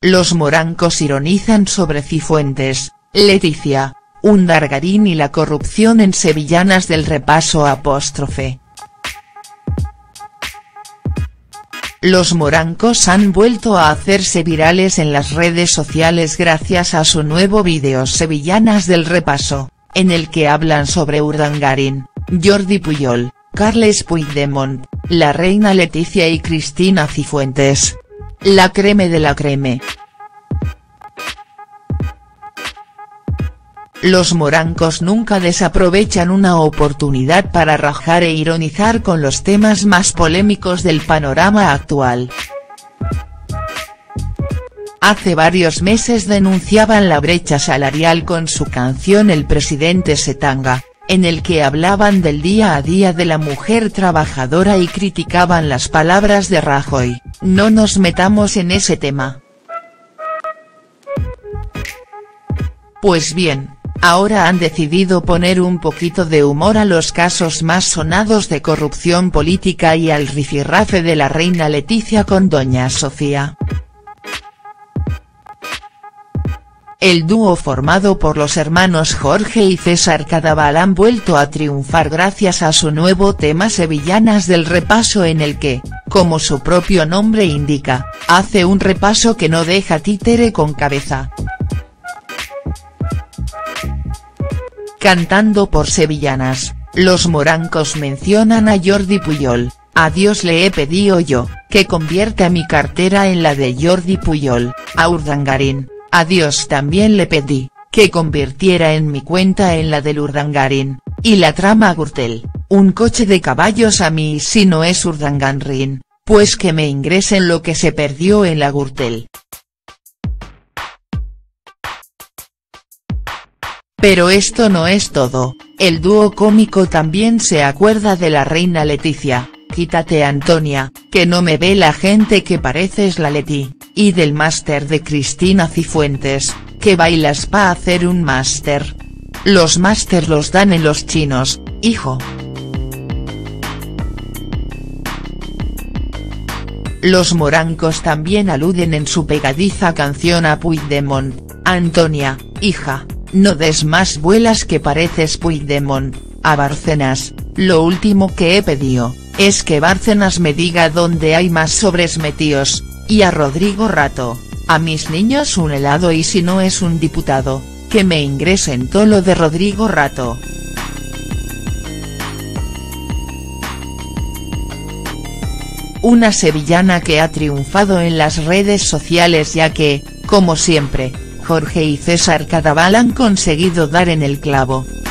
Los morancos ironizan sobre Cifuentes, Leticia, Urdangarín y la corrupción en Sevillanas del Repaso '. Los morancos han vuelto a hacerse virales en las redes sociales gracias a su nuevo vídeo Sevillanas del Repaso, en el que hablan sobre Urdangarín, Jordi Puyol, Carles Puigdemont, la reina Leticia y Cristina Cifuentes. La creme de la creme. Los morancos nunca desaprovechan una oportunidad para rajar e ironizar con los temas más polémicos del panorama actual. Hace varios meses denunciaban la brecha salarial con su canción El presidente se tanga, en el que hablaban del día a día de la mujer trabajadora y criticaban las palabras de Rajoy. No nos metamos en ese tema. Pues bien, ahora han decidido poner un poquito de humor a los casos más sonados de corrupción política y al rifirrafe de la reina Leticia con doña Sofía. El dúo formado por los hermanos Jorge y César Cadaval han vuelto a triunfar gracias a su nuevo tema Sevillanas del Repaso, en el que, como su propio nombre indica, hace un repaso que no deja títere con cabeza. Cantando por Sevillanas, los morancos mencionan a Jordi Puyol. A Dios le he pedido yo, que convierta mi cartera en la de Jordi Puyol. A Urdangarín, a Dios también le pedí, que convirtiera en mi cuenta en la del Urdangarín. Y la trama Gürtel, un coche de caballos a mí, si no es Urdangarín, pues que me ingresen lo que se perdió en la Gürtel. Pero esto no es todo, el dúo cómico también se acuerda de la reina Leticia, quítate Antonia, que no me ve la gente que pareces la Leti, y del máster de Cristina Cifuentes, que bailas pa' hacer un máster. Los máster los dan en los chinos, hijo. Los morancos también aluden en su pegadiza canción a Puigdemont. Antonia, hija, no des más vuelas que pareces Puigdemont. A Bárcenas, lo último que he pedido, es que Bárcenas me diga dónde hay más sobres metidos. Y a Rodrigo Rato, a mis niños un helado, y si no es un diputado, que me ingresen todo lo de Rodrigo Rato. Una sevillana que ha triunfado en las redes sociales, ya que, como siempre, Jorge y César Cadaval han conseguido dar en el clavo.